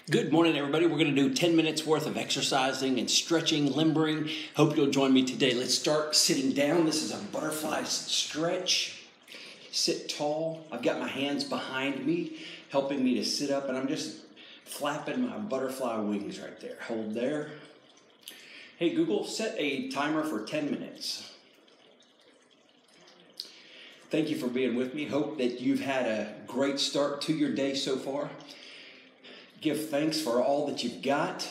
Good morning, everybody. We're going to do 10 minutes worth of exercising and stretching, limbering. Hope you'll join me today. Let's start sitting down. This is a butterfly stretch. Sit tall. I've got my hands behind me, helping me to sit up, and I'm just flapping my butterfly wings right there. Hold there. Hey, Google, set a timer for 10 minutes. Thank you for being with me. Hope that you've had a great start to your day so far. Give thanks for all that you've got.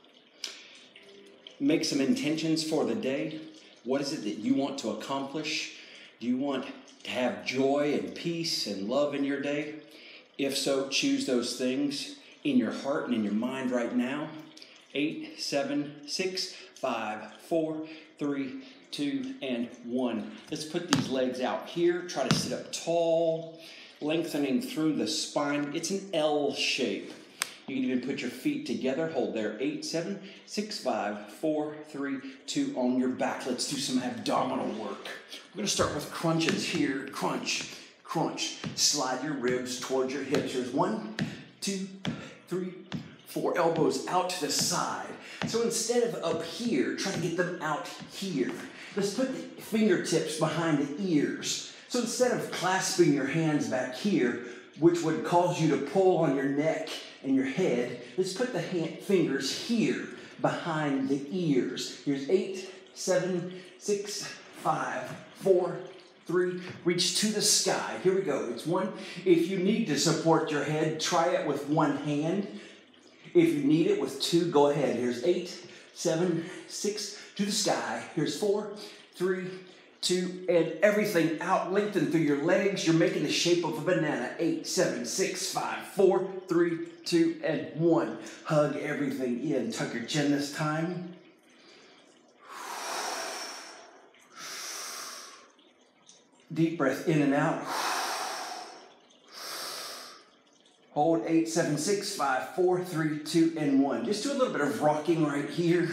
Make some intentions for the day. What is it that you want to accomplish? Do you want to have joy and peace and love in your day? If so, choose those things in your heart and in your mind right now. 8, 7, 6, 5, 4, 3, 2, and 1. Let's put these legs out here. Try to sit up tall, lengthening through the spine. It's an L shape. You can even put your feet together. Hold there. 8, 7, 6, 5, 4, 3, 2 on your back. Let's do some abdominal work. We're going to start with crunches here. Crunch, crunch. Slide your ribs towards your hips. Here's 1, 2, 3, 4. Elbows out to the side. So instead of up here, try to get them out here. Let's put the fingertips behind the ears. So instead of clasping your hands back here, which would cause you to pull on your neck and your head, let's put the fingers here behind the ears. Here's 8, 7, 6, 5, 4, 3. Reach to the sky. Here we go. It's 1. If you need to support your head, try it with one hand. If you need it with 2, go ahead. Here's 8, 7, 6, to the sky. Here's 4, 3, 2, and everything out, lengthen through your legs. You're making the shape of a banana. 8, 7, 6, 5, 4, 3, 2, and 1. Hug everything in. Tuck your chin this time. Deep breath in and out. Hold 8, 7, 6, 5, 4, 3, 2, and 1. Just do a little bit of rocking right here.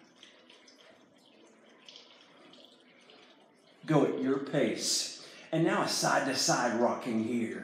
Go at your pace. And now a side-to-side rocking here.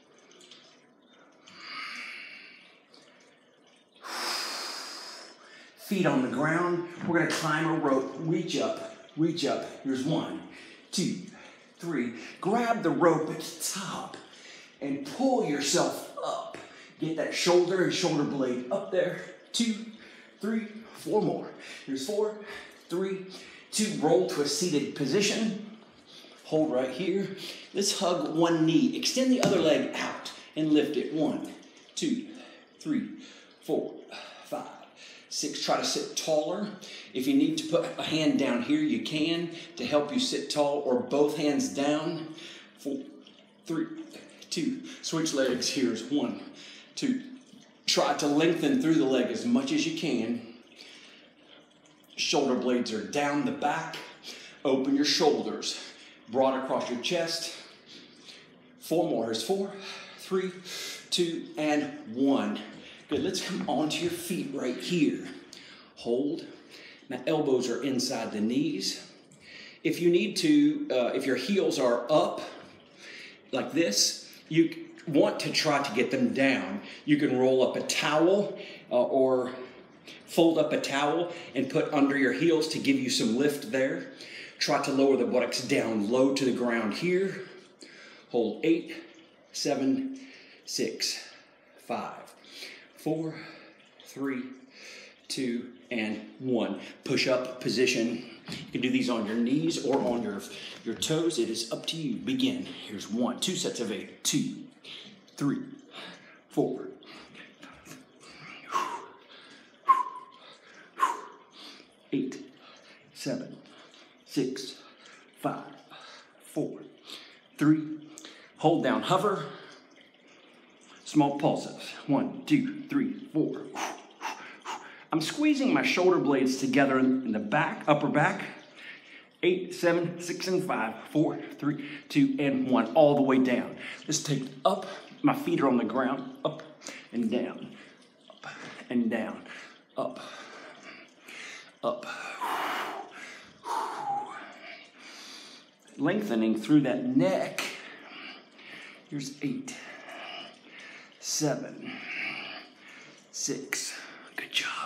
Feet on the ground. We're going to climb a rope. Reach up. Reach up. Here's 1, 2, 3. Grab the rope at the top and pull yourself up. Get that shoulder and shoulder blade up there. 2, 3, 4 more. Here's 4, 3, 2. Roll to a seated position. Hold right here. Let's hug one knee. Extend the other leg out and lift it. 1, 2, 3, 4, 5, 6. Try to sit taller. If you need to put a hand down here, you can to help you sit tall, or both hands down. 4, 3, 2. Switch legs. Here's 1, 2. Try to lengthen through the leg as much as you can. Shoulder blades are down the back. Open your shoulders. Broad across your chest. 4 more. Here's 4, 3, 2, and 1. Good. Let's come onto your feet right here. Hold. Now elbows are inside the knees. If you need to, if your heels are up like this, you want to try to get them down. You can roll up a towel or fold up a towel and put under your heels to give you some lift there. Try to lower the buttocks down low to the ground here. Hold 8, 7, 6, 5, 4, 3, 2, and 1. Push up position. You can do these on your knees or on your toes. It is up to you. Begin. Here's 1, 2 sets of 8. 2, 3, 4, 8, 7, 6, 5, 4, 3. Hold down, hover. Small pulses. 1, 2, 3, 4. I'm squeezing my shoulder blades together in the back, upper back. 8, 7, 6, and 5, 4, 3, 2, and 1. All the way down. Let's take up. My feet are on the ground. Up and down. Up and down. Up. Up. Lengthening through that neck. Here's 8, 7, 6. Good job.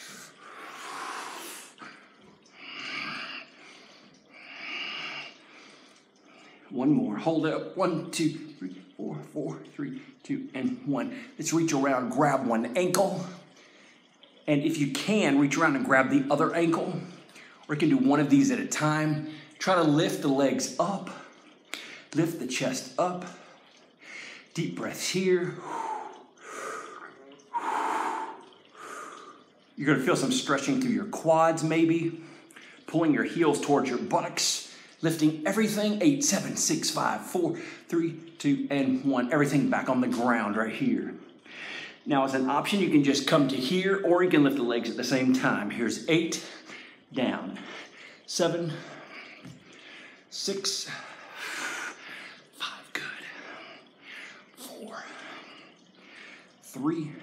One more. Hold it up. 1, 2, 3, 4, 4, 3, 2, and 1. Let's reach around, grab one ankle. And if you can, reach around and grab the other ankle. Or you can do one of these at a time. Try to lift the legs up. Lift the chest up. Deep breaths here. You're going to feel some stretching through your quads maybe. Pulling your heels towards your buttocks. Lifting everything. 8, 7, 6, 5, 4, 3, 2, and 1. Everything back on the ground right here. Now as an option, you can just come to here or you can lift the legs at the same time. Here's 8, down. 7, 6, 5, good. 4, 3,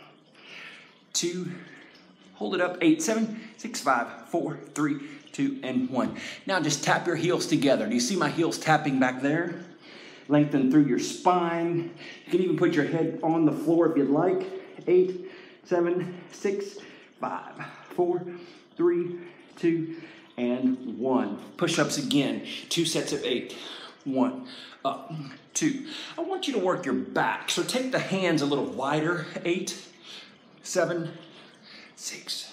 2, hold it up. 8, 7, 6, 5, 4, 3, 2, and 1. Now just tap your heels together. Do you see my heels tapping back there? Lengthen through your spine. You can even put your head on the floor if you'd like. 8, 7, 6, 5, 4, 3, 2, and 1. Push-ups again. 2 sets of 8. 1, up, 2. I want you to work your back. So take the hands a little wider. 8, 7, 6,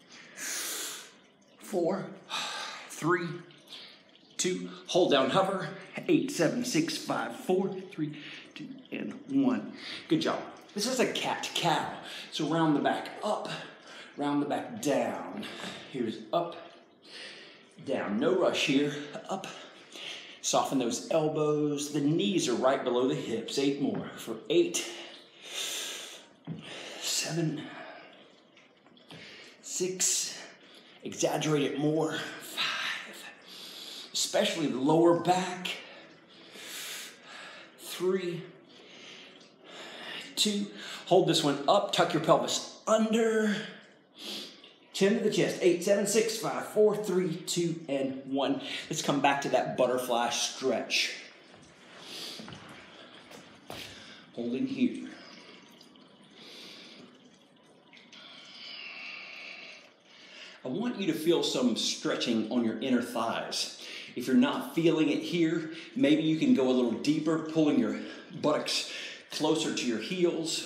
4, 3, 2, hold down, hover. 8, 7, 6, 5, 4, 3, 2, and 1. Good job. This is a cat-cow. So round the back up, round the back down. Here's up, down. No rush here. Up. Soften those elbows. The knees are right below the hips. 8 more for 8, 7, 6. Exaggerate it more. 5. Especially the lower back. 3, 2. Hold this one up. Tuck your pelvis under. Chin to the chest. 8, 7, 6, 5, 4, 3, 2, and 1. Let's come back to that butterfly stretch. Holding here. I want you to feel some stretching on your inner thighs. If you're not feeling it here, maybe you can go a little deeper, pulling your buttocks closer to your heels.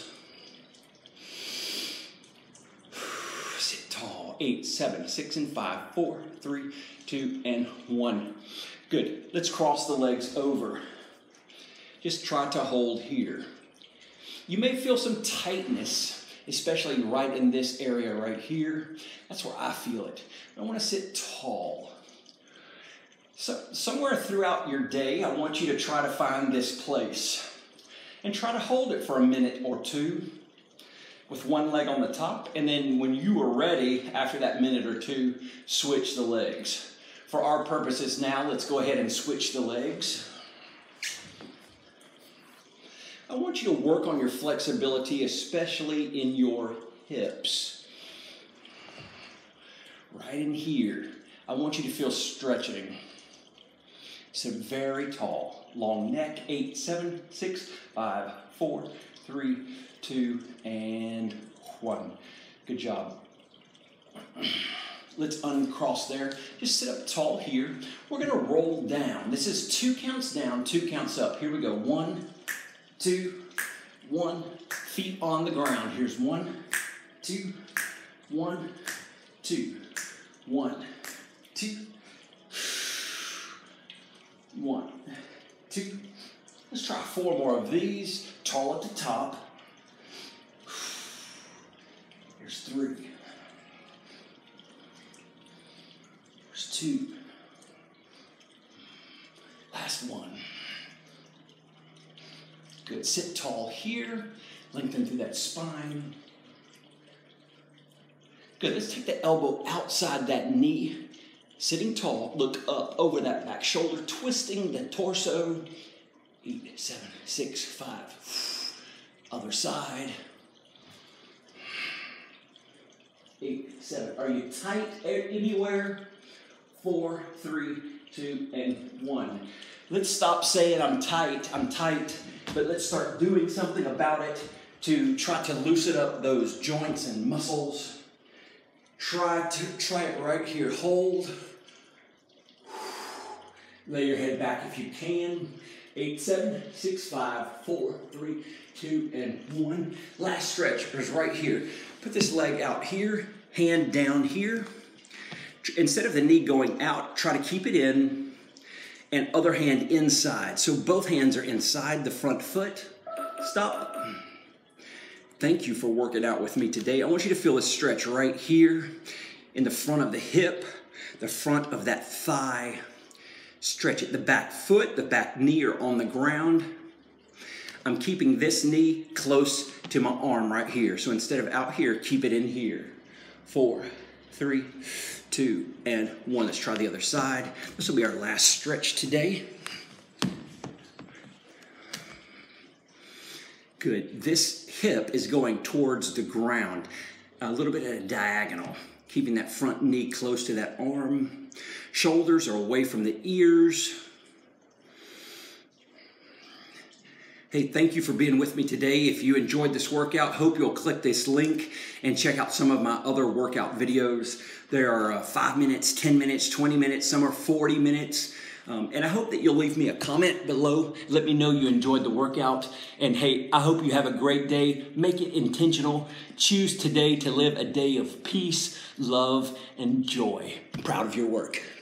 Sit tall. 8, 7, 6, and 5, 4, 3, 2, and 1. Good. Let's cross the legs over. Just try to hold here. You may feel some tightness, especially right in this area right here. That's where I feel it. I want to sit tall. So somewhere throughout your day, I want you to try to find this place and try to hold it for a minute or two with one leg on the top. And then when you are ready, after that minute or two, switch the legs. For our purposes now, let's go ahead and switch the legs. I want you to work on your flexibility, especially in your hips. Right in here. I want you to feel stretching. Sit very tall. Long neck. 8, 7, 6, 5, 4, 3, 2, and 1. Good job. Let's uncross there. Just sit up tall here. We're going to roll down. This is 2 counts down, 2 counts up. Here we go. 1, 2, 1. Feet on the ground. Here's 1, 2, 1, 2, 1, 2, 1, 2. Let's try 4 more of these. Tall at the top. Here's 3. Here's 2. Last one. Good. Sit tall here. Lengthen through that spine. Good. Let's take the elbow outside that knee. Sitting tall. Look up over that back shoulder. Twisting the torso. 8, 7, 6, 5. Other side. 8, 7. Are you tight anywhere? 4, 3, 2, and 1. Let's stop saying I'm tight, but let's start doing something about it. to try to loosen up those joints and muscles. Try it right here. Hold. Lay your head back if you can. 8, 7, 6, 5, 4, 3, 2, and 1. Last stretch is right here. Put this leg out here, hand down here. Instead of the knee going out, try to keep it in, and other hand inside. So both hands are inside the front foot. Stop. Thank you for working out with me today. I want you to feel a stretch right here in the front of the hip, the front of that thigh. Stretch it. The back foot, the back knee are on the ground. I'm keeping this knee close to my arm right here. So instead of out here, keep it in here. 4, 3, 2, and 1. Let's try the other side. This will be our last stretch today. Good. This hip is going towards the ground, a little bit at a diagonal, keeping that front knee close to that arm. Shoulders are away from the ears. Hey, thank you for being with me today. If you enjoyed this workout, hope you'll click this link and check out some of my other workout videos. There are 5 minutes, 10 minutes, 20 minutes, some are 40 minutes. And I hope that you'll leave me a comment below. Let me know you enjoyed the workout. And hey, I hope you have a great day. Make it intentional. Choose today to live a day of peace, love, and joy. I'm proud of your work.